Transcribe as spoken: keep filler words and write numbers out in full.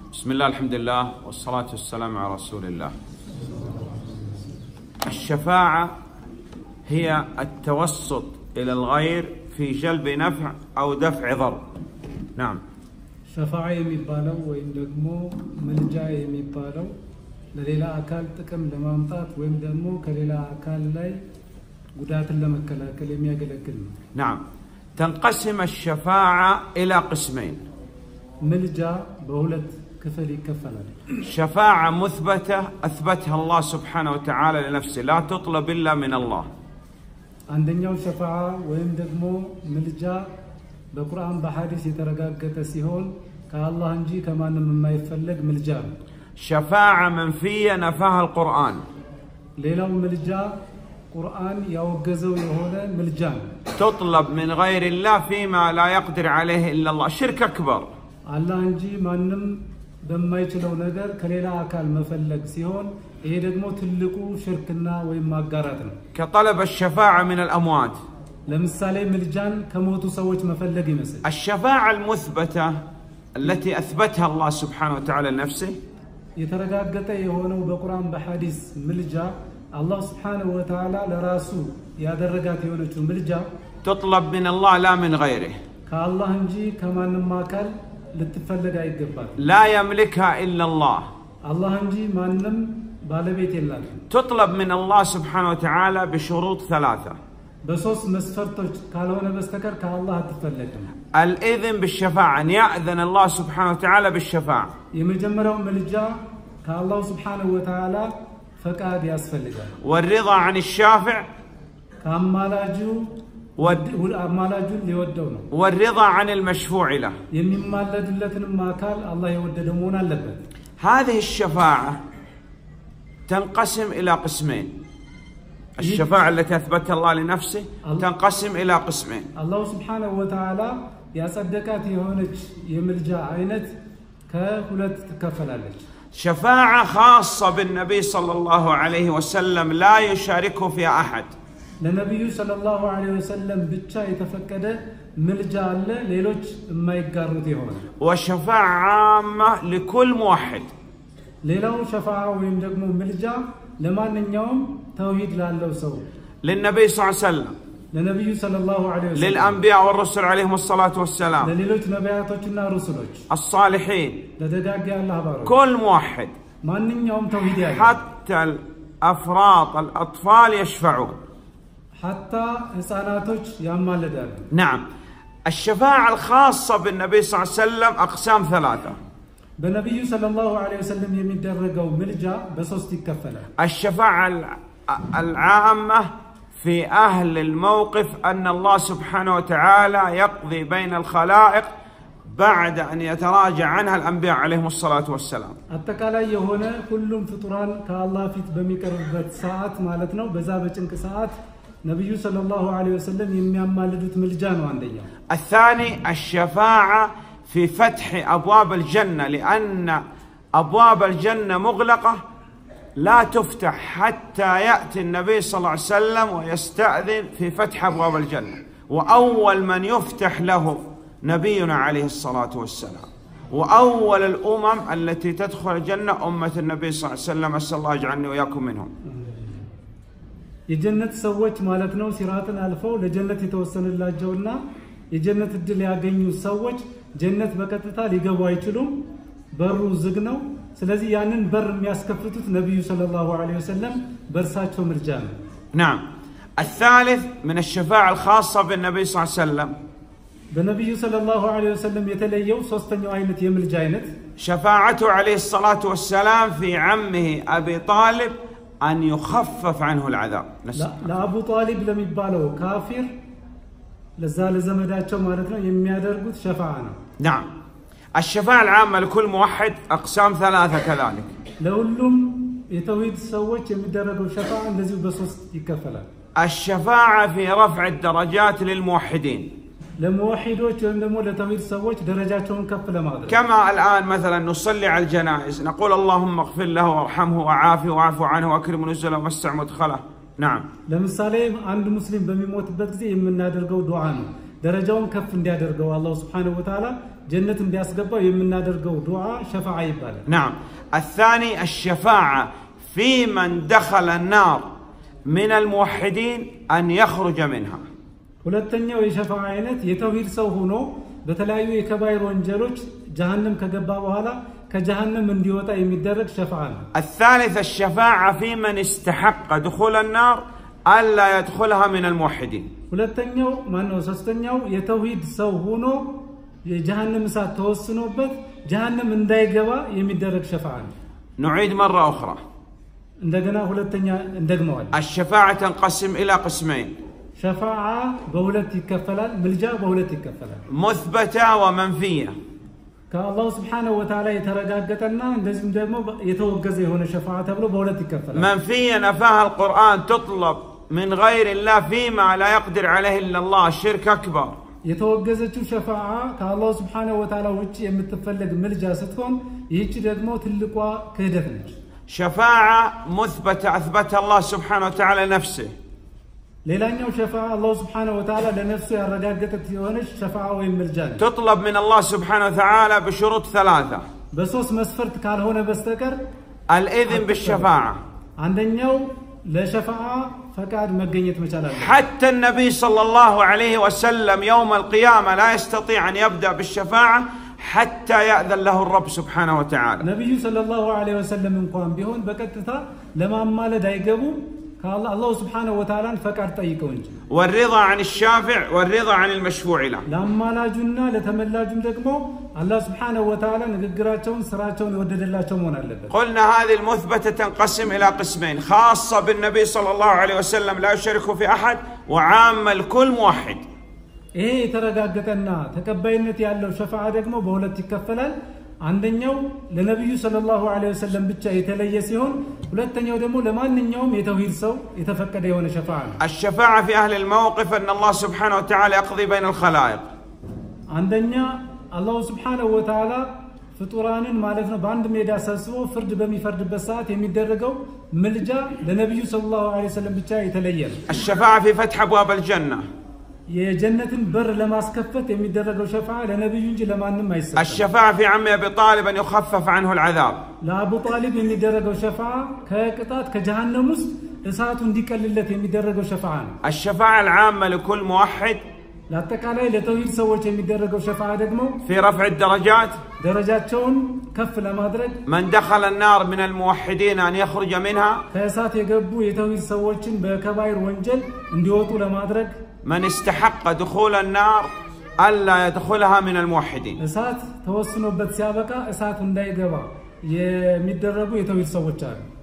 بسم الله الحمد لله والصلاة والسلام على رسول الله. الشفاعة هي التوسط إلى الغير في جلب نفع أو دفع ضر. نعم. شفاعة يميبالو ويم دمو ملجا يميبالو لليلا أكال تكم لمامطات ويم دمو كليلا أكال لاي قدات لمكلاكل يميقلكل. نعم. تنقسم الشفاعة إلى قسمين. ملجا بولد كفل كفلا. شفاعة مثبتة أثبتها الله سبحانه وتعالى لنفسه لا تطلب إلا من الله. عندنا شفاعة ويم دمو ملجا بقرآن بحديث يترقاقة سيهون كالله انجي كمان مما يفلق ملجا. شفاعة منفية نفاها القرآن. ليلة ملجا قرآن يوجزو يهونا ملجان. تطلب من غير الله فيما لا يقدر عليه إلا الله. شرك أكبر. الله انجي مانم بما يتلو نجر كليلا أكال مفلق سيهون إيه دقمو تلقو شركنا ويما قارتنا. كطلب الشفاعة من الأموات. لمثالي ملجان كموتو سويت مفلقي مثل. الشفاعة المثبتة التي أثبتها الله سبحانه وتعالى لنفسه يترقاقة يهونو بقرآن بحديث ملجا الله سبحانه وتعالى لراسو يا درجات يونتو ملجا تطلب من الله لا من غيره. كالله انجي كمان ما كان لتفلق اي قبات. لا يملكها إلا الله. الله انجي مانم بالبيت الله. تطلب من الله سبحانه وتعالى بشروط ثلاثة. بصوص مسفرتوش كالونا بستكر كالله تفلقهم. الإذن بالشفاعة أن يأذن الله سبحانه وتعالى بالشفاعة. يمجمرهم ملجا كالله سبحانه وتعالى فقاد ياسفلقها. والرضا عن الشافع كامالاجو والأمالاجو اللي ودونه. والرضا عن المشفوع له. يمين مالد لتن ما قال الله يوددمون اللبن. هذه الشفاعة تنقسم إلى قسمين. الشفاعة التي أثبتها الله لنفسه تنقسم إلى قسمين. الله سبحانه وتعالى يا صدقات يهونج يملجا عينت كهولت تكفلالج. شفاعة خاصة بالنبي صلى الله عليه وسلم لا يشاركه فيها أحد. للنبي صلى الله عليه وسلم بتشا يتفكد ملجا له ليلوج ما يقارنت يهون. وشفاعة عامة لكل موحد. ليلو شفاعة ويم دقمو ملجا لما نيوم توحيد لالو سو. للنبي صلى الله عليه وسلم. للنبي صلى الله عليه وسلم. للأنبياء والرسل عليهم الصلاة والسلام. لليلوج نبياتوچنا رسولوج. الصالحين. لدقاق الله بارك. كل موحد. ما نيوم توحيد يالله. حتى الأفراط الأطفال يشفعون. حتى إنساناتوج يمالدان. نعم. الشفاعة الخاصة بالنبي صلى الله عليه وسلم أقسام ثلاثة. بالنبي صلى الله عليه وسلم يمدرجوا ملجا بصوص كفلا. الشفاعة العامة في أهل الموقف أن الله سبحانه وتعالى يقضي بين الخلائق بعد أن يتراجع عنها الأنبياء عليهم الصلاة والسلام. التكالي هنا كلهم فطران كالله فيت بمكربت ساعات مالتنا وبزابة إنك ساعات نبي صلى الله عليه وسلم يميام مالدت ملجان وانديا. الثاني الشفاعة في فتح أبواب الجنة لأن أبواب الجنة مغلقة لا تفتح حتى يأتي النبي صلى الله عليه وسلم ويستأذن في فتح أبواب الجنة. وأول من يفتح له نبينا عليه الصلاة والسلام. وأول الأمم التي تدخل الجنة أمة النبي صلى الله عليه وسلم. أسأل الله يجعلني وإياكم منهم. የጀነት ሰዎች ማለት ነው ሲራትን አልፈው ለጀነት የተወሰነ ላጀውና የጀነት እድል ያገኙ ሰዎች ጀነት በቀጥታ ሊገቡ አይችሉም በሩ ዝግ ነው ስለዚህ ያንን በር የሚያስከፍቱት ነብዩ ሰለላሁ ዐለይሂ ወሰለም በርሳቸው ምርጫ ነው نعم الثالث من الشفاعة الخاصة بالنبي صلى الله عليه وسلم በነብዩ ሰለላሁ ዐለይሂ ወሰለም የተለየው ሶስተኛው አይነት የምልጃ አይነት شفاعته عليه الصلاة والسلام في عمه أبي طالب أن يخفف عنه العذاب. لا, لا أبو طالب لم يبالو كافر لزال زمداتهم مالتنا يميادرقوت شفاعنا. نعم. الشفاعة العامة لكل موحد أقسام ثلاثة كذلك. لولهم يتوحيد سوت يميادرقوا شفاعة الذي بصوص يكفلا. الشفاعة في رفع الدرجات للموحدين. لموحدوش عندما لتوحيد سوت درجاتهم كفلا ماذا؟ كما الآن مثلا نصلي على الجنائز نقول اللهم اغفر له وارحمه وعافه واعف عنه واكرم نزله ووسع مدخله. نعم. لمثالي عند مسلم بميموت بتزي من نادرجو دعاء درجهم كف ندرجو الله سبحانه وتعالى جنة بياسقبا يمنا درقو دعاء شفاعة يبالا. نعم. الثاني الشفاعة في من دخل النار من الموحدين أن يخرج منها. ሁለተኛው የሸፋዓ አይነት የተውሂድ ሰው ሆኖ በተለያዩ የከባይር ወንጀሎች جهنم ከገባ በኋላ ከጀሃነም እንዲወጣ የሚደረግ ሸፋዓ ነው። الثالث الشفاعة في من استحق دخول النار ألا يدخلها من الموحدين. ሁለተኛው ማነው ሶስተኛው የተውሂድ ሰው ሆኖ የጀሃነም እሳት ተወስኖበት ጀሃነም እንዳይገባ የሚደረግ ሸፋዓ ነው። نعيد مرة أخرى. እንደገና ሁለተኛ እንደግመዋል። الشفاعة تنقسم إلى قسمين. شفاعة بولت يكفلال ملجا بولت يكفلال مثبتة ومنفية. كالله سبحانه وتعالى يترجاجتنا لازم دائما يتوجز هنا شفاعة تبلو بولت يكفلال. منفية نفاها القرآن تطلب من غير الله فيما لا يقدر عليه إلا الله، الشرك أكبر. يتوجز شفاعة كالله سبحانه وتعالى وجه يمتفلق ملجا ستكون يجي دائما تلقوا كهدفنج. شفاعة مثبتة أثبتها الله سبحانه وتعالى نفسه. ليلانيو شفاعة الله سبحانه وتعالى لنفسه يرجعت يونش شفاعة ويملجان. تطلب من الله سبحانه وتعالى بشروط ثلاثة. بسوس مسفرت قال هنا بستكر الإذن بالشفاعة. عندنيو لا شفاعة فقعد مجنيت مجالا. حتى النبي صلى الله عليه وسلم يوم القيامة لا يستطيع أن يبدأ بالشفاعة حتى يأذن له الرب سبحانه وتعالى. النبي صلى الله عليه وسلم من قام بهون بكتتا لما مال دايقبو الله الله سبحانه وتعالى فقعد طيقونج. والرضا عن الشافع والرضا عن المشفوع له. لما لا جنة لتملا جم دقمو الله سبحانه وتعالى نقراچون سراچون يوددلاچون مون علبه. قلنا هذه المثبتة تنقسم إلى قسمين، خاصة بالنبي صلى الله عليه وسلم لا يشرك في أحد، وعامة الكل موحد. إيه يترجاجتنا تكبينت يالله شفاعة دقمو بولت يكفلال. عندنيو لنبي صلى الله عليه وسلم بتشا يتلي سيهون ولتنيو دمو لماننيوم يتوحيد سو يتفكر يهون شفاعة. الشفاعة في أهل الموقف أن الله سبحانه وتعالى يقضي بين الخلائق. عندنا الله سبحانه وتعالى فطران مالفنا باند ميدا ساسو فرد بمي فرد بسات يميدرجو ملجا لنبي صلى الله عليه وسلم بتشا يتلي. الشفاعة في فتح أبواب الجنة. የጀነትን በር ለማስከፈት የሚደረገው ሸፋዓ ለነብዩ እንጂ ለማንም አይሰጥም። الشفاعة في عم أبي طالب أن يخفف عنه العذاب. ለአቡ ጣሊብ የሚደረገው ሸፋዓ ከቅጣት ከጀሃነም ውስጥ እሳቱ እንዲቀልለት የሚደረገው ሸፋዓ ነው። الشفاعة العامة لكل موحد. ለአጠቃላይ ለተውሂድ ሰዎች የሚደረገው ሸፋዓ ደግሞ في رفع الدرجات. ደረጃቸውን ከፍ ለማድረግ من دخل النار من الموحدين أن يخرج منها. ከእሳት የገቡ የተውሂድ ሰዎችን በከባይር ወንጀል እንዲወጡ ለማድረግ من استحق دخول النار ألا يدخلها من الموحدين. እሳት ተወስኖበት ሲያበቃ እሳቱ እንዳይገባ የሚደረጉ የተውሂድ ሰዎች አሉ።